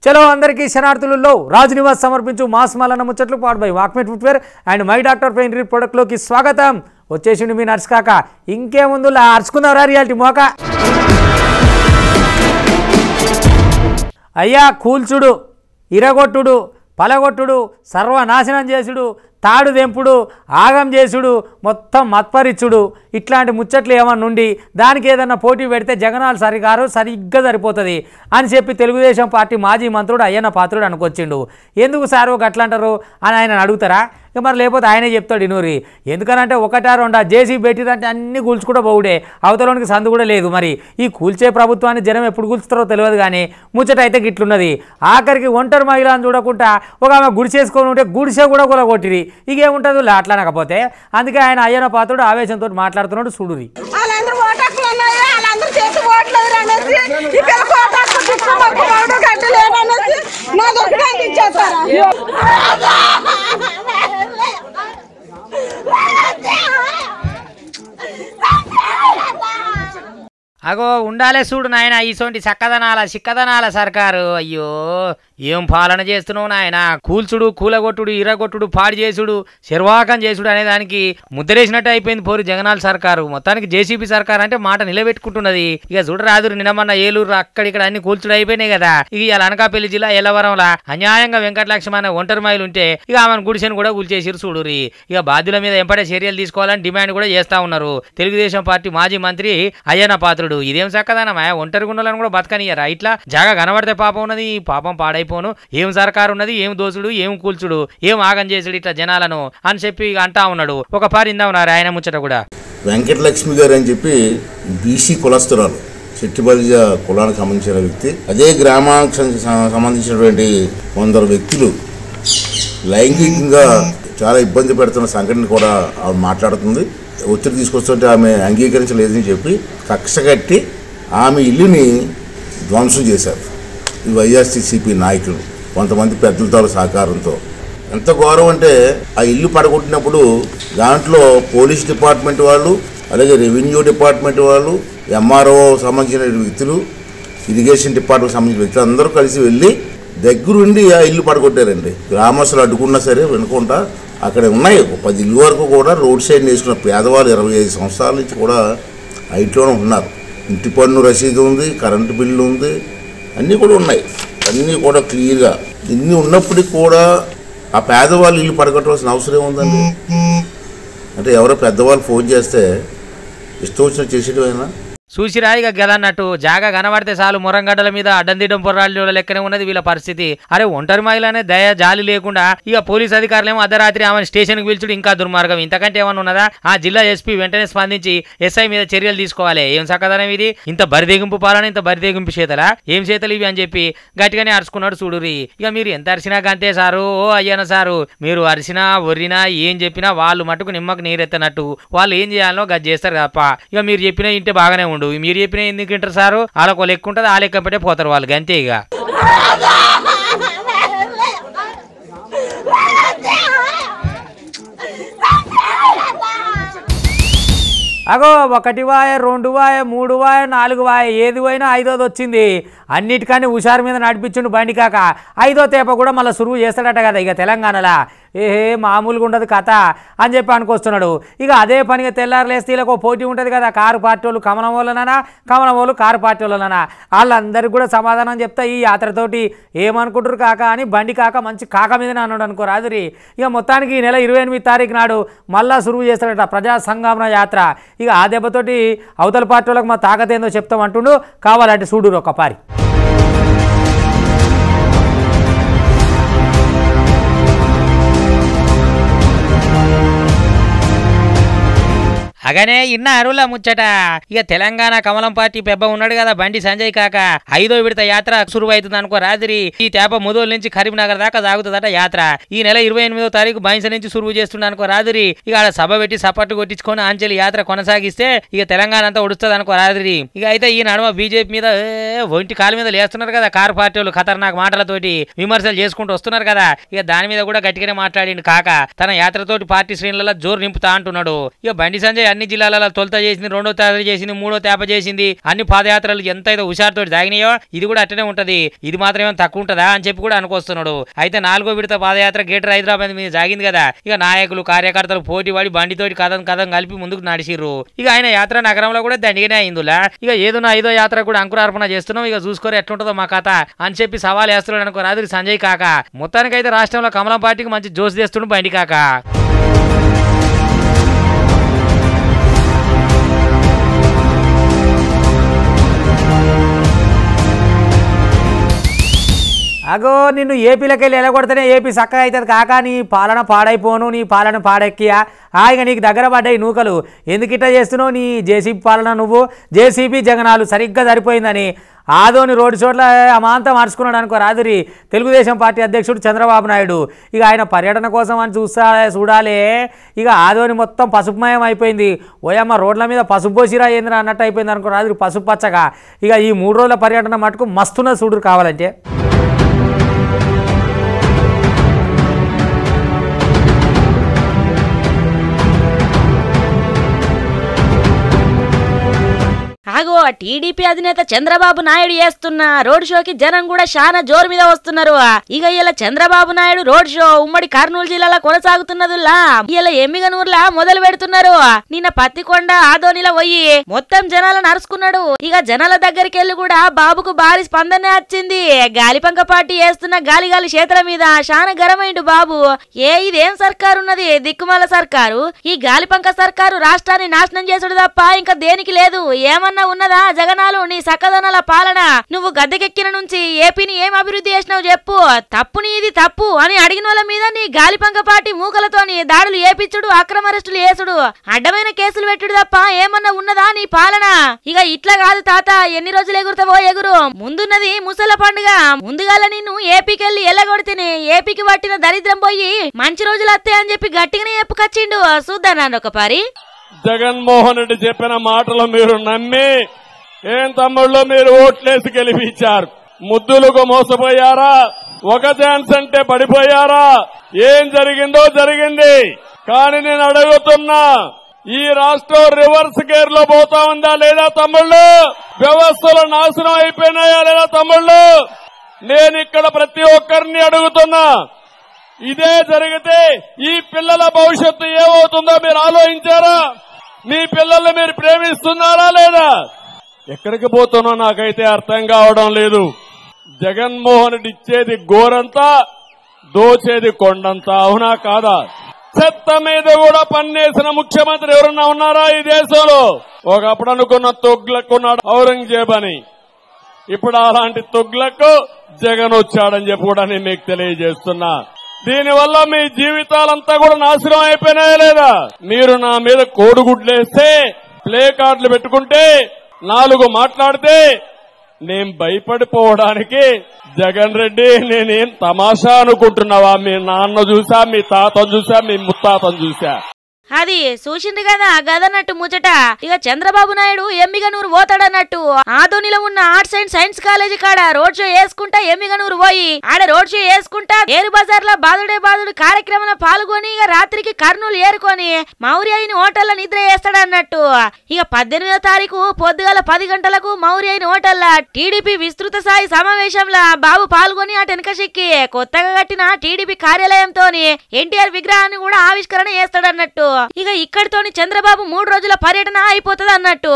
చలో అందరికీ శనార్థులలో రాజ్ నివాస్ సమర్పించు మాస్ మలన ముచ్చట్లు పాడు by Walkmate footwear and my doctor pain relief ప్రొడక్ట్లోకి స్వాగతం. వచ్చేసిండు మీ నర్స్ కాక. ఇంకేముందు అరుచుకుందాంరా రియాలిటీ మోక. అయ్యా కూల్చుడు, ఇరగొట్టుడు, పలగొట్టుడు, సర్వనాశనం చేసుడు, తాడు దెంపుడు, ఆగం చేసుడు, మొత్తం మత్పరిచ్చుడు, ఇట్లాంటి ముచ్చట్లు ఏమన్నా ఉండి దానికి ఏదన్నా పోటీ పెడితే జగనాలు సరిగ్గా సరిపోతుంది అని చెప్పి తెలుగుదేశం పార్టీ మాజీ మంత్రుడు అయ్యన్న పాత్రుడు అనుకొచ్చిండు. ఎందుకు సారు గట్లంటారు అని ఆయన అడుగుతారా? ఇక మరి లేకపోతే ఆయనే చెప్తాడు ఇనూరి. ఎందుకనంటే ఒకటా రెండా జేసీబీ పెట్టిరంటే అన్నీ కూల్చుకుంటూ పోవుడే, అవతలోనికి సందు కూడా లేదు. మరి ఈ కూల్చే ప్రభుత్వాన్ని జనం ఎప్పుడు కూల్చుతారో తెలియదు కానీ ముచ్చట అయితే గిట్లున్నది. ఆఖరికి ఒంటరి మహిళను చూడకుండా ఒక ఆమె గుడిసేసుకొని ఉంటే గుడిసే కూడా కొలగొట్టిరి. ఇకేముంటుంది అట్లా అనకపోతే. అందుకే ఆయన అయ్యన్న పాత్రుడు ఆవేశంతో మాట్లాడుతున్నాడు. చూడురి. అగో ఉండాలే చూడు నాయన ఈసోంటి చిక్కదనాల సర్కారు. అయ్యో ఏం పాలన చేస్తున్నావు నాయన. కూల్చుడు, కూలగొట్టుడు, ఇరగొట్టుడు, పాడు చేసుడు, శర్వాకం చేసుడు అనే దానికి ముద్రేసినట్టు అయిపోయింది పోరు జగనాల సర్కారు. మొత్తానికి జేసీబీ సర్కారు అంటే మాట నిలబెట్టుకుంటున్నది. ఇక చూడరాదు నిన్నమన్న ఏలూరు అక్కడిక్కడ అన్ని కూల్చుడు అయిపోయినాయి కదా. ఇక ఇలా అనకాపల్లి జిల్లా ఎల్లవరంలా అన్యాయంగా వెంకటలక్ష్మి అనే ఒంటరి మైలు ఉంటే ఇక ఆమెను గుడిసెను కూడా కూల్చేసిరు చూడురి. ఇక బాధ్యుల మీద ఎంపడే చర్యలు తీసుకోవాలని డిమాండ్ కూడా చేస్తా ఉన్నారు తెలుగుదేశం పార్టీ మాజీ మంత్రి అయ్యన్న పాత్రుడు. ఇదేం చక్కదనమా, ఒంటరి గుండెలను కూడా బతకనియరా? ఇట్లా జాగా కనబడితే పాపం ఉన్నది, పాపం పాడైపోను. ఏం సర్కారు ఉన్నది, ఏం దోసుడు, ఏం కూల్చుడు, ఏం ఆగం చేసుడు ఇట్లా జనాలను అని చెప్పి అంటా ఉన్నాడు. ఒక పారి ఇందా ఉన్నారు ఆయన ముచ్చట కూడా. వెంకటలక్ష్మి గారు అని చెప్పి బీసీ కులస్తురాలు, చెట్టిబలిజ కులానికి సంబంధించిన వ్యక్తి. అదే గ్రామానికి సంబంధించినటువంటి కొందరు వ్యక్తులు లైంగికంగా చాలా ఇబ్బంది పెడుతున్న సంఘటన కూడా ఆమె మాట్లాడుతుంది. ఒత్తిడి తీసుకొస్తుంటే ఆమె అంగీకరించలేదని చెప్పి కక్ష కట్టి ఆమె ఇల్లుని ధ్వంసం చేశారు ఈ వైఎస్ఆర్సీపీ నాయకులు కొంతమంది పెద్దలతో సహకారంతో. ఎంత ఘోరం అంటే ఆ ఇల్లు పడగొట్టినప్పుడు దాంట్లో పోలీస్ డిపార్ట్మెంట్ వాళ్ళు, అలాగే రెవెన్యూ డిపార్ట్మెంట్ వాళ్ళు, ఎంఆర్ఓ సంబంధించిన వ్యక్తులు, ఇరిగేషన్ డిపార్ట్మెంట్ సంబంధించిన వ్యక్తులు అందరూ కలిసి వెళ్ళి దగ్గరుండి ఆ ఇల్లు పడగొట్టారండి. గ్రామస్తులు అడ్డుకున్నా సరే వినకుండా అక్కడ ఉన్నాయి 10 ఇల్లు వరకు కూడా రోడ్ సైడ్ వేసుకున్న పేదవాళ్ళు 25 సంవత్సరాల నుంచి కూడా ఆ ఇంట్లోనే ఉన్నారు. ఇంటి పన్ను రసీదు ఉంది, కరెంటు బిల్లు ఉంది, అన్నీ కూడా ఉన్నాయి. అన్నీ కూడా క్లియర్గా ఇన్ని ఉన్నప్పటికీ కూడా ఆ పేదవాళ్ళు ఇల్లు పడగొట్టవలసిన అవసరం ఉందండి. అంటే ఎవరో పెద్దవాళ్ళు ఫోన్ చేస్తే ఇష్టం వచ్చినట్టు చేసేటమైనా చూసిరాయిగా గదన్నట్టు జాగా కనబడితే చాలు మురంగడ్డల మీద అడ్డందిడ్డం పొర్రాళ్ళ లెక్కనే ఉన్నది వీళ్ళ పరిస్థితి. అరే ఒంటరి మహిళనే దయ జాలి లేకుండా ఇక పోలీస్ అధికారులేమో అర్ధరాత్రి ఆమెను స్టేషన్కి పిలుచుడు ఇంకా దుర్మార్గం. ఇంతకంటే ఏమన్నా ఉన్నదా? ఆ జిల్లా ఎస్పీ వెంటనే స్పందించి ఎస్ఐ మీద చర్యలు తీసుకోవాలి. ఏం సకదనం ఇది? ఇంత బరిదెగింపు పాలన, ఇంత బరిదెగింపు చేతలా? ఏం చేతలు ఇవి అని చెప్పి గట్టిగానే అరుచుకున్నాడు చూడురి. ఇక మీరు ఎంత అరిసినా కంతే సారు, ఓ అయ్యన సారు, మీరు అరిసినా ఒర్రినా ఏం చెప్పినా వాళ్ళు మటుకు నిమ్మకు నీరెత్తనట్టు వాళ్ళు ఏం చేయాలో గది చేస్తారు తప్ప. ఇక మీరు చెప్పినా ఇంటే బాగానే ఉండు, మీరు చెప్పినా ఎందుకు వింటారు సారు? వాళ్ళకు లెక్క ఉంటుంది, ఆ లెక్క పెట్టే పోతారు వాళ్ళకి అంతే. ఇక అగో 1 వాయ 2 వాయ 3 వాయ 4 వాయ ఏది పోయినా 5వది వచ్చింది. అన్నిటికన్నీ హుషారు మీద నడిపించుండు బండి కాక. 5వ తేప కూడా మళ్ళీ సురువు చేస్తాడట కదా ఇక తెలంగాణలో. మామూలుగా ఉండదు కథ అని చెప్పి అనుకొస్తున్నాడు. ఇక అదే పనిగా తెల్లారులేస్తే వీళ్ళకు పోటీ ఉంటుంది కదా, కారు పార్టీ వాళ్ళు కమలం వాళ్ళనా, కమలం వాళ్ళు కారు పార్టీ వాళ్ళనా. వాళ్ళందరికీ కూడా సమాధానం చెప్తా ఈ యాత్రతోటి ఏమనుకుంటారు కాక అని బండి కాక మంచి కాక మీదనే అన్నాడు అనుకో రాదురి. ఇక మొత్తానికి ఈ నెల 28వ తారీఖు నాడు మళ్ళా సురువు చేస్తాడట ప్రజా సంగమన యాత్ర. ఇక ఆ దెబ్బతోటి అవతల పార్టీ వాళ్ళకి మా తాకతేందో చెప్తామంటుండు. కావాలంటే చూడు ఒక పారి. అగనే ఇన్న అరువుల ముచ్చట. ఇక తెలంగాణ కమలం పార్టీ పెబ్బ ఉన్నాడు కదా బండి సంజయ్ కాక. 5వ విడత యాత్ర సురువు అవుతుంది అనుకో రాత్రి. ఈ తేప ముదోలు నుంచి కరీంనగర్ దాకా సాగుతుందట యాత్ర. ఈ నెల 28వ తారీఖు బైంస నుంచి సురువు చేస్తుండ అనుకో రాత్రి. ఇక ఆడ సభ పెట్టి సపట్టు కొట్టించుకొని ఆంచెలి యాత్ర కొనసాగిస్తే ఇక తెలంగాణ అంతా ఉడుస్తుంది అనుకో రాత్రి. ఇక అయితే ఈ నడుమ బీజేపీ మీద ఒంటి కాలు మీద లేస్తున్నారు కదా కారు పార్టీ వాళ్ళు, ఖతర్నాక్ మాటలతోటి విమర్శలు చేసుకుంటూ వస్తున్నారు కదా. ఇక దాని మీద కూడా గట్టిగానే మాట్లాడిండు కాక. తన యాత్రతోటి పార్టీ శ్రేణులలో జోరు నింపుతా అంటున్నాడు. ఇక బండి సంజయ్ అన్ని జిల్లాలలో తొలుత చేసింది, రెండో తేప చేసింది, మూడో తేప చేసింది. అన్ని పాదయాత్రలు ఎంతైతే హుషారుతో సాగినాయో ఇది కూడా అట్టనే ఉంటది. ఇది మాత్రమే తక్కువ ఉంటదా అని చెప్పి కూడా అనుకొస్తున్నాడు. అయితే 4వ విడత పాదయాత్ర గ్రేటర్ హైదరాబాద్ మీద సాగింది కదా. ఇక నాయకులు కార్యకర్తలు పోటీ పడి బండితోటి కథం కలిపి ముందుకు నడిచిర్రు. ఇక ఆయన యాత్ర నగరంలో కూడా దండిగానే అయిందిలా. ఇక ఏదో 5వ యాత్ర కూడా అంకురార్పణ చేస్తున్నాం, ఇక చూసుకోరు ఎట్లుంటుందో మా కథ అని చెప్పి సవాల్ వేస్తున్నాడు అనుకో రాదు సంజయ్ కాక. మొత్తానికైతే రాష్ట్రంలో కమలం పార్టీకి మంచి జోష్ చేస్తుండు బండి కాక. అగో నిన్ను ఏపీలోకి వెళ్ళి ఎలగొడితేనే ఏపీ చక్కగా అవుతుంది కాక. నీ పాలన పాడైపోను, నీ పాలన పాడెక్కియా. ఇక నీకు దగ్గర పడ్డాయి నూకలు. ఎందుకు ఇట్లా చేస్తున్నావు? నీ జేసీబీ పాలన నువ్వు జేసీబీ జగనాలు సరిగ్గా సరిపోయిందని ఆదోని రోడ్డు చోట్ల అమాంతం మార్చుకున్నాడు అనుకో రాదురి తెలుగుదేశం పార్టీ అధ్యక్షుడు చంద్రబాబు నాయుడు. ఇక ఆయన పర్యటన కోసం అని చూడాలి. ఇక ఆదోని మొత్తం పసుపుమయం అయిపోయింది. ఓయమ్మ రోడ్ల మీద పసుపు పోసిరా ఏంద్రా అన్నట్టు అయిపోయింది అనుకో రాదురి పసుపు పచ్చగా. ఇక ఈ 3 రోజుల పర్యటన మటుకు మస్తున్న చూడు కావాలంటే. ఆగో టీడీపీ అధినేత చంద్రబాబు నాయుడు చేస్తున్న రోడ్ షోకి జనం కూడా చాలా జోరు మీద వస్తున్నారు. ఇక ఇలా చంద్రబాబు నాయుడు రోడ్ షో ఉమ్మడి కర్నూలు జిల్లాలో కొనసాగుతున్నదిలా. ఇలా ఎమ్మిగనూరులా మొదలు పెడుతున్నారు. నిన్న పత్తికొండ ఆదోనిలో పోయి మొత్తం జనాలను నరుచుకున్నాడు. ఇక జనాల దగ్గరికి వెళ్ళి కూడా బాబుకు భారీ స్పందన వచ్చింది. గాలిపంక పార్టీ చేస్తున్న గాలి చేతుల మీద చాలా గరమైండు బాబు. ఇదేం సర్కారు ఉన్నది, దిక్కుమాల సర్కారు. ఈ గాలిపంక సర్కారు రాష్ట్రాన్ని నాశనం చేసుడు తప్ప ఇంకా దేనికి లేదు. ఏమన్నా ఉన్నదా జగనాలు నీ సకదనాల పాలన? నువ్వు గద్దెకెక్కిన నుంచి ఏపీని ఏం అభివృద్ధి చేసినావు చెప్పు. తప్పుని ఇది తప్పు అని అడిగిన వాళ్ళ మీద నీ గాలిపంక పార్టీ మూకలతోని దాడులు ఏపిచ్చుడు, అక్రమ అరెస్టులు చేసుడు, అడ్డమైన కేసులు పెట్టుడు తప్ప ఏమన్నా ఉన్నదా నీ పాలన? ఇక ఇట్లా కాదు తాత, ఎన్ని రోజులు ఎగురుతావో ఎగురు. ముందున్నది ముసల పండుగ. ముందుగాల నిన్ను ఏపీకెళ్ళి ఎల్లగొడితేనే ఏపీకి పట్టిన దరిద్రం పోయి మంచి రోజులు వస్తాయి అని చెప్పి గట్టిగానే చెప్పుకొచ్చిండు. చూద్దా నాన్న ఒక పారి. జగన్మోహన్ రెడ్డి చెప్పిన మాటలు మీరు నమ్మి ఏం తమ్ముళ్ళు మీరు ఓట్లేసి గెలిపించారు. ముద్దులకు మోసపోయారా? ఒక ఛాన్స్ అంటే పడిపోయారా? ఏం జరిగిందో జరిగింది. కానీ నేను అడుగుతున్నా, ఈ రాష్ట్రం రివర్స్ గేర్ లో పోతా ఉందా లేదా తమ్ముళ్ళు? వ్యవస్థలు నాశనం అయిపోయినాయా లేదా తమ్ముళ్ళు? నేను ఇక్కడ ప్రతి ఒక్కరిని అడుగుతున్నా, ఇదే జరిగితే ఈ పిల్లల భవిష్యత్తు ఏమవుతుందో మీరు ఆలోచించారా? మీ పిల్లల్ని మీరు ప్రేమిస్తున్నారా లేదా? ఎక్కడికి పోతున్నా నాకైతే అర్థం కావడం లేదు. జగన్మోహన్ రెడ్డి ఇచ్చేది గోరంతా, దోచేది కొండంతా. అవునా కాదా? చెత్త మీద కూడా పన్నేసిన ముఖ్యమంత్రి ఎవరన్నా ఉన్నారా ఈ దేశంలో? ఒకప్పుడు అనుకున్న తొగ్లక్కున్నాడు ఔరంగజేబ్ అని, ఇప్పుడు అలాంటి తొగ్లకు జగన్ వచ్చాడని చెప్పి కూడా నేను మీకు తెలియజేస్తున్నా. దీనివల్ల మీ జీవితాలంతా కూడా నాశనం అయిపోయినాయా లేదా? మీరు నా మీద కోడిగుడ్లేస్తే, ప్లే కార్డులు పెట్టుకుంటే, 4 మాట్లాడితే నేను భయపడిపోవడానికి జగన్ రెడ్డి నేనేం తమాషా అనుకుంటున్నావా? మీ నాన్న చూసా, మీ తాతను చూసా, మీ ముత్తాతను చూసా. అది చూసింది కదా గదన్నట్టు ముచ్చట. ఇక చంద్రబాబు నాయుడు ఎమ్మిగనూరు పోతాడన్నట్టు ఆదోనిలో ఉన్న ఆర్ట్స్ అండ్ సైన్స్ కాలేజీ కాడ రోడ్ షో వేసుకుంటా ఎమ్మిగనూరు పోయి ఆడ రోడ్ షో వేసుకుంటా ఏరు బజార్ లో బాదుడు కార్యక్రమంలో పాల్గొని ఇక రాత్రికి కర్నూలు ఏరుకొని మౌర్యని హోటల్లో నిద్ర చేస్తాడన్నట్టు. ఇక 18వ తారీఖు పొద్దుగాల 10 గంటలకు మౌర్యని హోటల్లో టీడీపీ విస్తృత స్థాయి సమావేశంలో బాబు పాల్గొని ఆ వెనకసిక్కి కొత్తగా కట్టిన టీడీపీ కార్యాలయంతో ఎన్టీఆర్ విగ్రహాన్ని కూడా ఆవిష్కరణ చేస్తాడన్నట్టు. ఇక ఇక్కడితోని చంద్రబాబు 3 రోజుల పర్యటన అయిపోతుంది అన్నట్టు.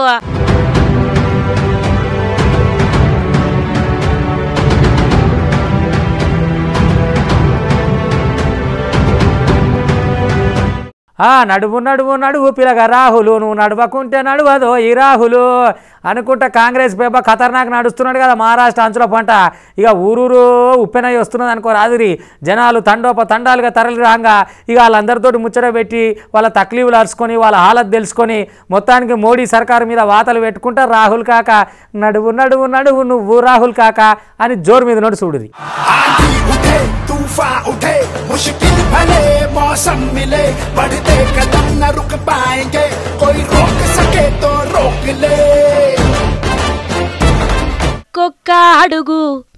నడువు పిల్లగా రాహులు, నువ్వు నడవకుంటే నడువదో ఈ రాహులు అనుకుంటా కాంగ్రెస్ పేప ఖతర్నాక్ నడుస్తున్నాడు కదా మహారాష్ట్ర అంచుల పంట. ఇక ఊరూరు ఉప్పెనయ్యి వస్తున్నది అనుకో రాదురి. జనాలు తండాలుగా తరలి రాగా ఇక వాళ్ళందరితో ముచ్చట పెట్టి వాళ్ళ తక్లీఫ్లు అరుచుకొని వాళ్ళ హాలత్ తెలుసుకొని మొత్తానికి మోడీ సర్కారు మీద వాతలు పెట్టుకుంటా రాహుల్ కాక నడువు నువ్వు రాహుల్ కాక అని జోరు మీద నోడు చూడుది. तूफान उठे मुश्किल भले मौसम मिले बढ़ते कदम न रुक पाएंगे कोई रोक सके तो रोक ले. కుక్క అడుగు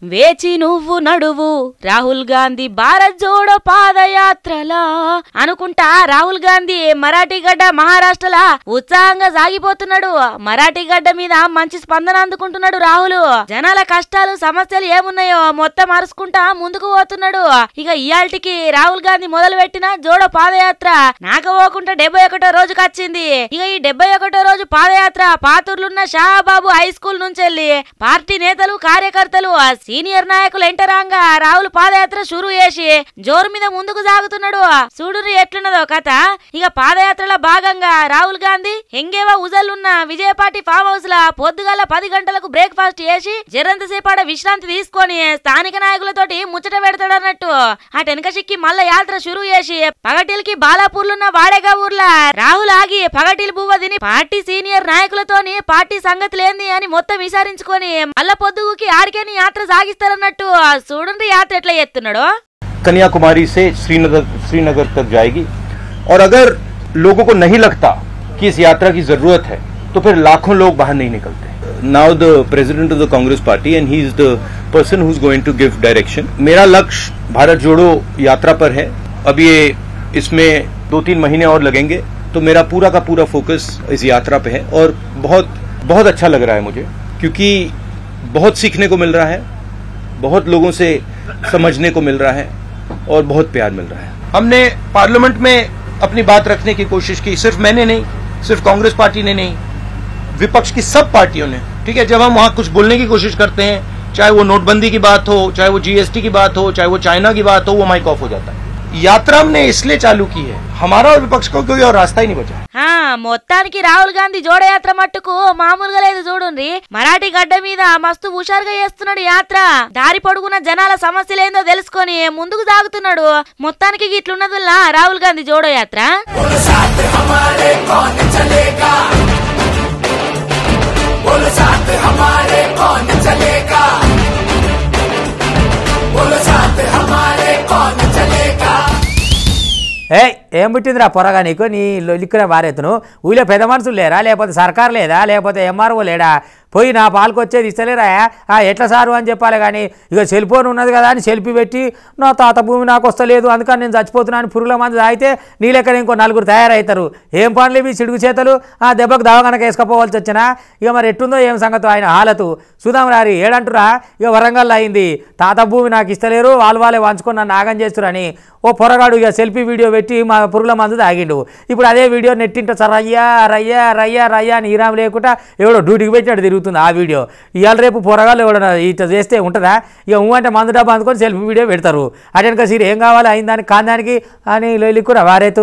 వేచి నువ్వు నడువు రాహుల్ గాంధీ భారత్ జోడో పాదయాత్రలా అనుకుంటా రాహుల్ గాంధీ మరాఠీ గడ్డ మహారాష్ట్రలా ఉత్సాహంగా సాగిపోతున్నాడు. మరాఠీ గడ్డ మీద మంచి స్పందన అందుకుంటున్నాడు రాహుల్. జనాల కష్టాలు సమస్యలు ఏమున్నాయో మొత్తం అరుచుకుంటా ముందుకు పోతున్నాడు. ఇక ఇయాల్టికి రాహుల్ గాంధీ మొదలు పెట్టిన జోడో పాదయాత్ర నాకపోకుండా 71వ రోజుకి వచ్చింది. ఇక ఈ 71వ రోజు పాదయాత్ర పాతూర్లున్న షాబాబు హై స్కూల్ నుంచి వెళ్లి పార్టీ నేతలు కార్యకర్తలు సీనియర్ నాయకులు ఎంటరాంగా రాహుల్ పాదయాత్ర షురూ చేసి జోరు మీద ముందుకు సాగుతున్నాడు. చూడుని ఎట్లున్నదో కథ. ఇక పాదయాత్రలో భాగంగా రాహుల్ గాంధీ హెంగేవా ఉజల్లున్న విజయపాటి ఫామ్ హౌస్ లా పొద్దుగాల 10 గంటలకు బ్రేక్ఫాస్ట్ చేసి జరంతసేపాడ విశ్రాంతి తీసుకొని స్థానిక నాయకులతోటి ముచ్చట పెడతాడన్నట్టు. అటెనక సిక్కి మళ్ళా యాత్ర షురూ చేసి పగటిల్కి బాలాపూర్లున్న వాడేగా ఊర్లా రాహుల్ ఆగి పగటిల్ బువ్వ తిని పార్టీ సీనియర్ నాయకులతోని పార్టీ సంగతి లేంది అని మొత్తం విచారించుకొని మళ్ళా పొద్దుకి ఆడికేని యాత్ర సాగిస్తారన్నట్టు. చూడండి యాత్ర ఎట్లా చేస్తున్నాడో. कन्याकुमारी से श्रीनगर तक जाएगी और अगर लोगों को नहीं लगता कि इस यात्रा की जरूरत है तो फिर लाखों लोग बाहर नहीं निकलते. Now the president of the Congress party and he is the person who is going to give direction. मेरा लक्ष्य भारत जोड़ो यात्रा पर है. अब ये इसमें 2-3 महीने और लगेंगे तो मेरा पूरा का पूरा फोकस इस यात्रा पे है और बहुत बहुत अच्छा लग रहा है मुझे क्योंकि बहुत सीखने को मिल रहा है, बहुत लोगों से समझने को मिल रहा है और बहुत प्यार मिल रहा है. हमने पार्लियामेंट में अपनी बात रखने की कोशिश की. सिर्फ मैंने नहीं, सिर्फ कांग्रेस पार्टी ने नहीं, विपक्ष की सब पार्टियों ने. ठीक है, जब हम वहां कुछ बोलने की कोशिश करते हैं, चाहे वो नोटबंदी की बात हो, चाहे वो जीएसटी की बात हो, चाहे वो चाइना की बात हो, वो माइक ऑफ हो जाता है. यात्रा हमने इसलिए चालू की है, हमारा और विपक्ष को कोई और रास्ता ही नहीं बचा. మొత్తానికి రాహుల్ గాంధీ జోడో యాత్ర మట్టుకు మామూలుగా లేదు. చూడండి మరాఠీ గడ్డ మీద మస్తు హుషారుగా చేస్తున్నాడు యాత్ర. దారి పొడుగున జనాల సమస్యలేందో తెలుసుకొని ముందుకు సాగుతున్నాడు. మొత్తానికి ఇట్లున్నదిలా రాహుల్ గాంధీ జోడో యాత్ర. ఏం పుట్టిందిరా పొరగా నీకు? నీ లిక్కున బారెత్తును ఊళ్ళో పెద్ద మనుషులు లేరా? లేకపోతే సర్కారు లేదా? లేకపోతే ఎంఆర్ఓ లేడా? పోయి నా పాలకు వచ్చేది ఇస్తలేరా? ఎట్లా సారు అని చెప్పాలి. కానీ ఇక సెల్ ఫోన్ ఉన్నది కదా అని సెల్ఫీ పెట్టి నా తాత భూమి నాకు వస్తలేదు అందుకని నేను చచ్చిపోతున్నాను పురుగుల మంది తాగితే నీ లెక్కన ఇంకో 4 తయారవుతారు. ఏం పనులు ఇవి చిడుగు చేతలు? ఆ దెబ్బకు దవాఖానకు వేసుకపోవాల్సి వచ్చినా. ఇక మరి ఎట్టుందో ఏం సంగతో ఆయన హాలతు చూద్దాం రారి. ఏడంటురా ఇక వరంగల్ అయింది. తాత భూమి నాకు ఇస్తలేరు, వాళ్ళే వంచుకొని నన్ను నాగం చేస్తురని ఓ పొరగాడు ఇక సెల్ఫీ వీడియో పెట్టి మా పురుగుల మందు తాగిండు. ఇప్పుడు అదే వీడియో నెట్టింట రయ్యా రయ్యా రయ్యా రయ్యా అని ఈరాం లేకుండా ఎవడో డ్యూటీకి పెట్టినట్టు తిరుగుతుంది ఆ వీడియో. ఇవాళ రేపు పొరగాళ్ళు ఎవడన్నా ఇట్లా చేస్తే ఉంటుందా? ఇక అంటే మందు డబ్బా అందుకొని సెల్ఫీ వీడియో పెడతారు. అటెనక సీరి ఏం కావాలి అయిందానికి కాందానికి అని లిక్కురా వారేతు.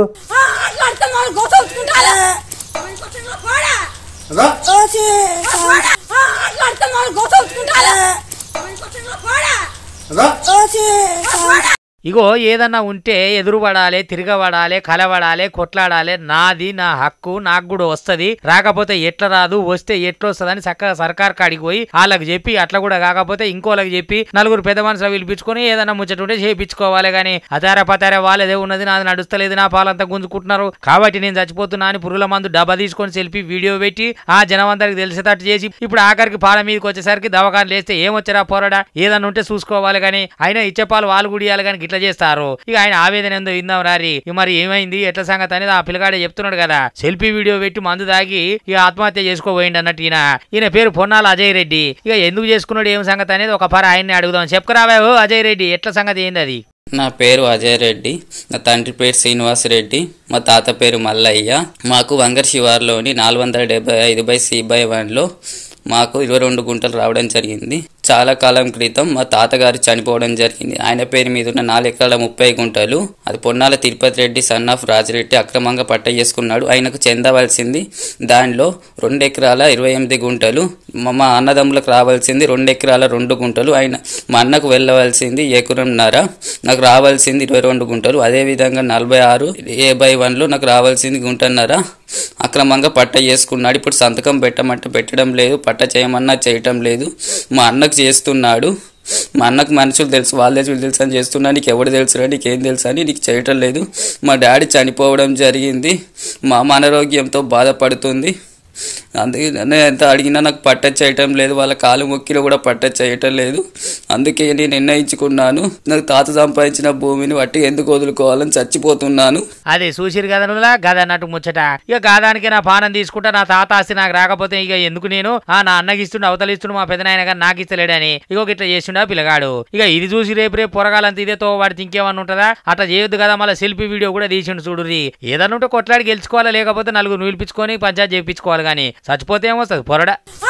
ఇగో ఏదన్నా ఉంటే ఎదురుపడాలి, తిరగబడాలి, కలవడాలి, కొట్లాడాలి. నాది నా హక్కు, నాకు కూడా వస్తుంది. రాకపోతే ఎట్లా రాదు, వస్తే ఎట్లా వస్తుందని చక్కగా సర్కార్ కాడికి పోయి వాళ్ళకి చెప్పి అట్లా కూడా కాకపోతే ఇంకోళ్ళకి చెప్పి 4 పెద్ద మనుషులు పిలిపించుకొని ఏదన్నా ముచ్చటుంటే చేయించుకోవాలి. కానీ అతారా పతారా వాళ్ళదే ఉన్నది, నాది నడుస్తలేదు, నా పాలంతా గుంజుకుంటున్నారు కాబట్టి నేను చచ్చిపోతున్నా అని పురుగుల మందు డబ్బా తీసుకొని సెల్ఫీ వీడియో పెట్టి ఆ జనం అందరికి తెలిసేటట్టు చేసి ఇప్పుడు ఆఖరికి పాల మీదకి వచ్చేసరికి దవాఖాన లేస్తే ఏమొచ్చరా పోరాడా ఏదన్నా ఉంటే చూసుకోవాలి. కానీ అయినా ఇచ్చే పాలు వాళ్ళు గుడియాలి కానీ ఇట్లా చేస్తారు. ఇక ఆయన ఆవేదన ఏందో ఇందాం రారి. మరి ఏమైంది ఎట్లా సంగతి అనేది ఆ పిల్లగాడే చెప్తున్నాడు కదా. సెల్ఫీ వీడియో పెట్టి మందు దాగి ఇక ఆత్మహత్య చేసుకోబోయింది అన్నట్టు ఈయన పేరు పొన్నాల అజయ్ రెడ్డి. ఇక ఎందుకు చేసుకున్నాడు ఏం సంగతి అనేది ఒక పార ఆయన్ని అడుగుదాం. చెప్పుకురావా అజయ్ రెడ్డి ఎట్లా సంగతి ఏంది అది? నా పేరు అజయ్ రెడ్డి, నా తండ్రి పేరు శ్రీనివాస్ రెడ్డి, మా తాత పేరు మల్లయ్య. మాకు వంగర్ శివార్లోని 475/C/1లో మాకు 22 గుంటలు రావడం జరిగింది. చాలా కాలం క్రితం మా తాతగారు చనిపోవడం జరిగింది. ఆయన పేరు మీద ఉన్న 4 ఎకరాల 30 గుంటలు అది పొన్నాల తిరుపతి రెడ్డి సన్ ఆఫ్ రాజిరెడ్డి అక్రమంగా పట్ట చేసుకున్నాడు. ఆయనకు చెందవలసింది దానిలో 2 ఎకరాల 28 గుంటలు, మా అన్నదమ్ములకు రావాల్సింది 2 ఎకరాల 2 గుంటలు, ఆయన మా అన్నకు వెళ్ళవలసింది 1.5 ఎకరం, నాకు రావాల్సింది 22 గుంటలు. అదేవిధంగా 46A/1లో నాకు రావాల్సింది 1.5 గుంట అక్రమంగా పట్ట చేసుకున్నాడు. ఇప్పుడు సంతకం పెట్టమంటే పెట్టడం లేదు, పట్ట చేయమన్నా చేయటం లేదు. మా అన్నకు చేస్తున్నాడు. మా అన్నకు మనుషులు తెలుసు, వాళ్ళ తెలుసు వీళ్ళు తెలుసు అని చేస్తున్నా. నీకు ఎవరు తెలుసురా, నీకేం తెలుసు అని నీకు చేయటం లేదు. మా డాడీ చనిపోవడం జరిగింది. మా అమ్మ అనారోగ్యంతో బాధపడుతుంది. అందుకే ఎంత అడిగినా నాకు పట్టచ్ చేయటం లేదు, వాళ్ళ కాలు మొక్కిలో కూడా పట్టచ్ చేయటం లేదు. అందుకే నేను నిర్ణయించుకున్నాను, నాకు తాత సంపాదించిన భూమిని వట్టి ఎందుకు వదులుకోవాలని చచ్చిపోతున్నాను. అదే చూసిరు కదా నువ్వులా గద అన్నట్టు ముచ్చట. ఇక గాదానికి నా పానం తీసుకుంటా, నా తాత ఆస్తి నాకు రాకపోతే ఇక ఎందుకు నేను నా అన్నకి ఇస్తుండే అవతలిస్తుండు, మా పెదనాయన గారు నాకు ఇస్తలేడని ఇగో ఇట్లా చేస్తుండే పిల్లగాడు. ఇక ఇది చూసి రేపు పొరగాలంత ఇదేతో వాడికి ఇంకేమన్నా ఉంటుందా? అట్లా చేయొద్దు కదా. మళ్ళీ సెల్ఫీ వీడియో కూడా తీసిండు చూడుర్రి. ఏదన్నా ఉంటే కొట్లాడి గెలుచుకోవాలా, లేకపోతే నలుగురు నిలిపించుకొని పంచాయతీ చేయించుకోవాలి. కానీ చచ్చిపోతే ఏమొస్తుంది పొరడ.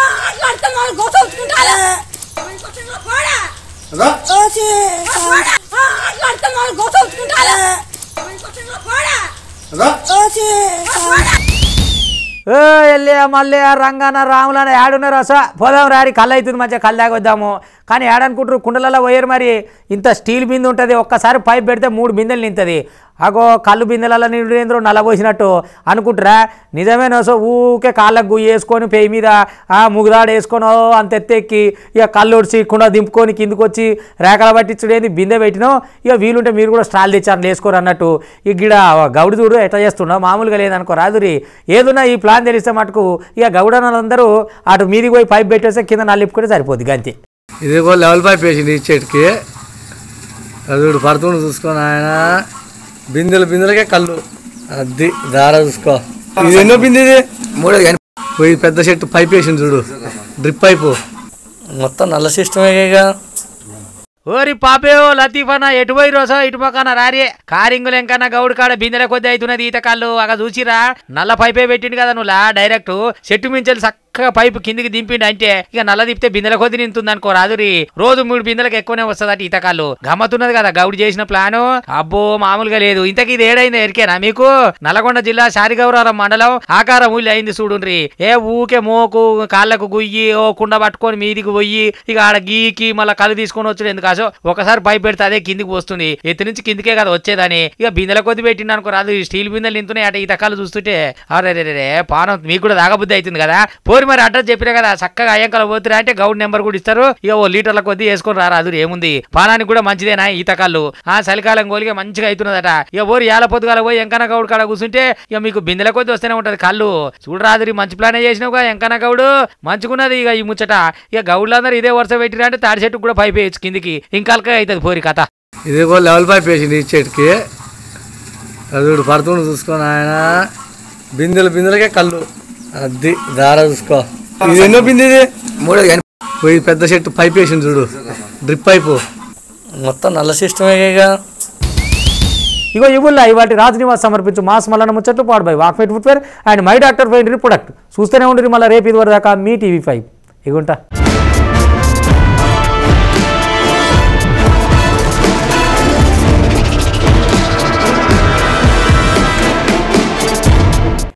మళ్ళీ రంగన్న రాములన్న ఏడున్నారు అసలు పోదాం రారి, కళ్ళు అవుతుంది మంచిగా కళ్ళు దాగొద్దాము. కానీ ఏడనుకుంటారు కుండలలో పోయారు. మరి ఇంత స్టీల్ బిందె ఉంటుంది, ఒక్కసారి పైప్ పెడితే 3 బిందెలు నింతుంది. అగో కళ్ళు బిందెలలో నిండు నల్లబోసినట్టు అనుకుంటారా? నిజమేనో. సో ఊకే కాళ్ళకు గుయ్యి వేసుకొని పెయ్యి మీద ముగుదాడు వేసుకొని అంత ఎత్తెక్కి ఇక కళ్ళు ఉడిచి కుండ దింపుకొని కిందకు వచ్చి రేకల పట్టించుడు ఏంది బిందె పెట్టినో. ఇక వీలుంటే మీరు కూడా స్టాల్ తెచ్చారు వేసుకోరు అన్నట్టు. ఇక గిడ గౌడు చూడు ఎట్లా చేస్తున్నావు, మామూలుగా లేదనుకో రాదురి. ఏదున్నా ఈ ప్లాన్ తెలిస్తే మటుకు ఇక గౌడనందరూ అటు మీదికి పోయి పైప్ పెట్టేస్తే కింద నల్లిప్పుకుంటే సరిపోద్ది గంతే. ఇదే కూడా లెవెల్ పైప్ వేసింది ఈ చెట్టుకి. అది పడుతుండు చూసుకొని ఆయన బిందెలకే కళ్ళు అది దారా చూసుకో. ఇది ఎన్నో బిందె? ఇది 3. పోయి పెద్ద చెట్టు పైప్ వేసింది చూడు, డ్రిప్ పైపు మొత్తం నల్ల సిస్టమేగా. ఓరి పాపేవో లతీఫనా ఎటు పోయి రోజా ఇటు పక్కన రారే కారింగులు ఎంకన్నా గౌడు కాడ బిందెల కొద్ది అవుతున్నది ఈతకాళ్ళు. అక్కడ చూసిరా నల్ల పైపే పెట్టిండు కదా నువ్వులా డైరెక్ట్ చెట్టు మించెలు చక్కగా పైపు కిందికి దింపిండు. అంటే ఇక నల్ల దిప్తే బిందెల కొద్ది నింతుంది అనుకో రాదురి. రోజు 3 బిందెలకు ఎక్కువనే వస్తుందట ఈతకాళ్ళు. గమ్మతున్నది కదా గౌడు చేసిన ప్లాను, అబ్బో మామూలుగా లేదు. ఇంతకీ ఇది ఏడైంది ఎరికేనా మీకు? నల్గొండ జిల్లా శారిగౌరవరం మండలం ఆకారం ఊళ్ళి అయింది చూడుండ్రి. ఊకే మోకు కాళ్ళకు గుయ్యి ఓ కుండ పట్టుకొని మీదికి పోయి ఇక ఆడ గీకి మళ్ళీ కళ్ళు తీసుకొని వచ్చాడు. ఎందుకు ఒకసారి పైప్ పెడితే అదే కిందికి వస్తుంది, ఎత్తి నుంచి కిందికే కదా వచ్చేదని. ఇక బిందెల కొద్ది పెట్టిండు అనుకో రాదు. స్టీల్ బిందెలు నింతున్నాయి అట ఈతకాలు చూస్తుంటే. అరే పానం మీకు కూడా దాగబుద్ధి అవుతుంది కదా. పోరి మరి అడ్రస్ చెప్పినా కదా చక్కగా అయ్యంకలు పోతున్నా అంటే గౌడ్ నెంబర్ కూడా ఇస్తారు. ఇక ఓ లీటర్ల కొద్ది వేసుకొని రాదు. ఏముంది పానానికి కూడా మంచిదేనా ఈతకాళ్ళు. చలికాలం గోలిగా మంచిగా అవుతున్నదట. ఇక ఓరి ఏళ్ళ పొద్దుగాల పోయి ఎంకన్న గౌడ్ కాడ కూర్చుంటే ఇక మీకు బిందెల కొద్ది వస్తూనే ఉంటది కళ్ళు. చూడరాదురి మంచి ప్లానే చేసినావుగా ఎంకన్న గౌడు, మంచుకున్నది. ఇక ఈ ముచ్చట ఇక గౌడ్లందరూ ఇదే వరుస పెట్టినా అంటే తాడి చెట్టుకు కూడా పైప్ వేయచ్చు కిందికి, ఇంకా అవుతుంది పోరి కథ. ఇదే కూడా లెవెల్ పైప్ వేసింది ఈ చెట్టుకి. అది పడుతుండు చూసుకొని ఆయన బిందెలకే కళ్ళు అది దారా చూసుకో. ఇది ఎన్నో బిందె? ఇది 3. పోయి పెద్ద చెట్టు పైప్ వేసింది చూడు, డ్రిప్ పైపు మొత్తం నల్ల సిస్టమేగా. ఇగో ఇవుల్లా ఇవాటి రాజనివాస్ సమర్పించు మాస్ మల్లన్న ముచ్చట్లు పాడు by Walkmate footwear and my doctor fine product. చూస్తూనే ఉండి మళ్ళీ రేపు ఇది వరకు దాకా మీ TV5 ఇగుంటా.